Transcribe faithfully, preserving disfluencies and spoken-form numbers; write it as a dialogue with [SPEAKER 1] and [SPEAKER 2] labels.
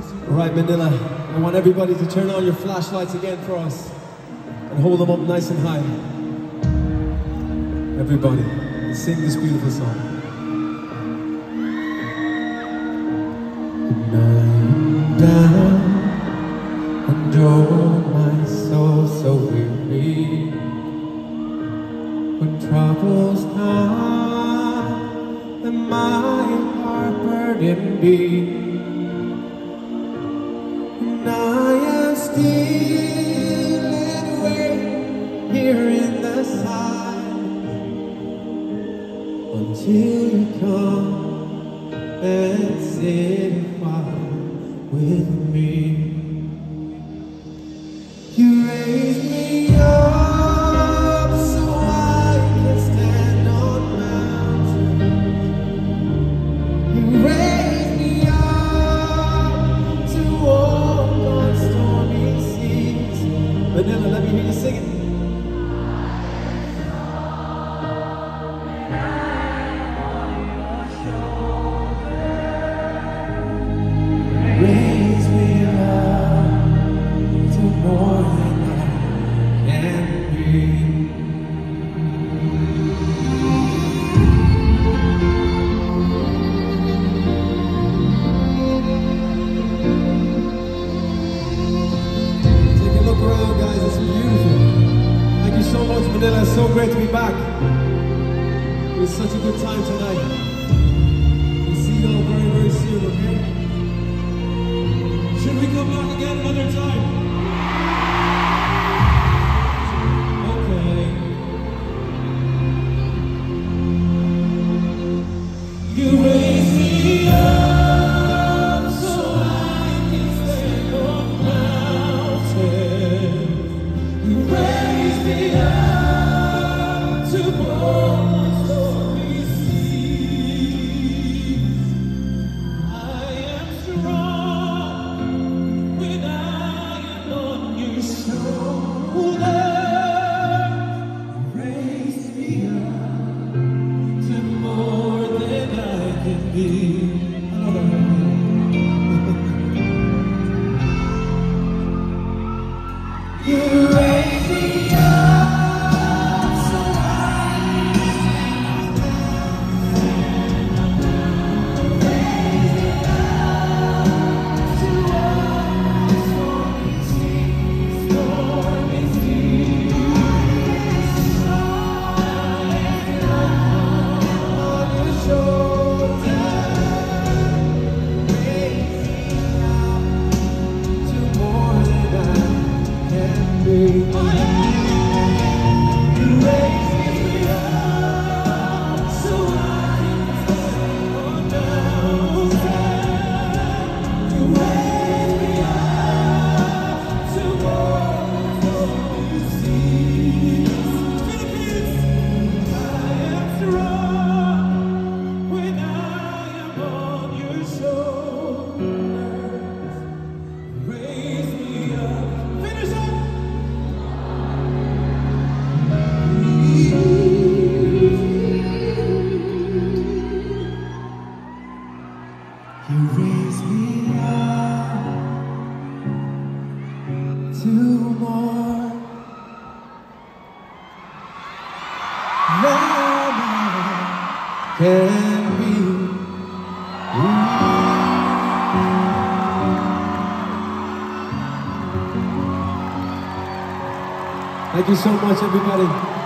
[SPEAKER 1] Right, Manila, I want everybody to turn on your flashlights again for us and hold them up nice and high. Everybody, and sing this beautiful song. And I'm down and oh my soul so weary, when troubles come and my heart burdened be. And I am still and wait here in the silence until you come and sit a while with me. You raise me up so I can stand on mountains. You raise me up to walk on stormy seas. Manila, let me hear you sing it. Raise me up to more than I can be. Take a look around, guys. It's beautiful. Thank you so much, Manila. It's so great to be back. It was such a good time tonight. We'll see you all very, very soon, okay? Should we come back again another time? Okay. You raise me up so I can stand on mountains. You raise me up to walk on stormy seas. I am strong when I am on your shoulder. Raise me up to more than I can be. You raise me up so I can stand on mountains. Raise me up to walk on stormy seas, stormy seas. I am on your shoulder. Raise me up to more than I can be. You raise me up so I can stand on mountains. You raise me up to walk on stormy seas. Philippines, I am strong when I am on your shoulders. Raise me up. Finish up. You raise me up to more than I can be. Thank you so much, everybody.